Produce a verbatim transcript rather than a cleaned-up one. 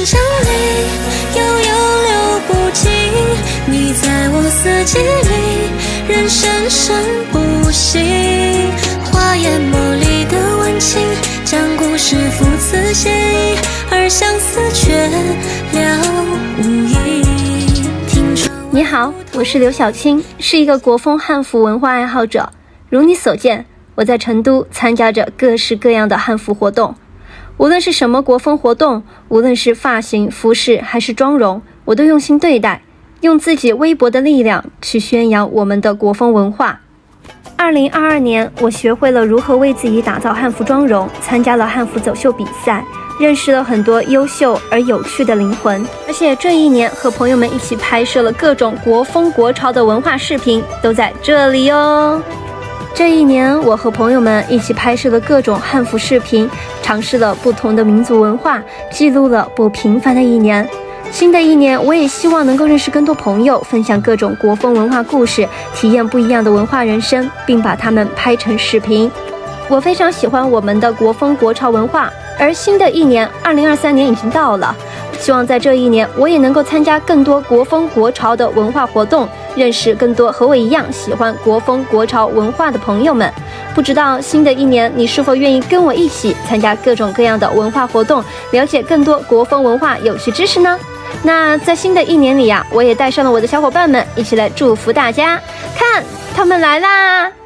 想象里悠悠流不尽，你在我四季里仍生生不息。花言茉莉的温情，将故事赋词写意，而相思却了无益。 你好，我是刘晓青，是一个国风汉服文化爱好者。如你所见，我在成都参加着各式各样的汉服活动。无论是什么国风活动，无论是发型、服饰还是妆容，我都用心对待，用自己微薄的力量去宣扬我们的国风文化。二零二二年，我学会了如何为自己打造汉服妆容，参加了汉服走秀比赛，认识了很多优秀而有趣的灵魂。而且这一年和朋友们一起拍摄了各种国风国潮的文化视频，都在这里哦。这一年，我和朋友们一起拍摄了各种汉服视频，尝试了不同的民族文化，记录了不平凡的一年。新的一年，我也希望能够认识更多朋友，分享各种国风文化故事，体验不一样的文化人生，并把它们拍成视频。我非常喜欢我们的国风国潮文化，而新的一年二零二三年已经到了，希望在这一年我也能够参加更多国风国潮的文化活动，认识更多和我一样喜欢国风国潮文化的朋友们。不知道新的一年你是否愿意跟我一起参加各种各样的文化活动，了解更多国风文化有趣知识呢？那在新的一年里呀、啊，我也带上了我的小伙伴们，一起来祝福大家。看，他们来啦！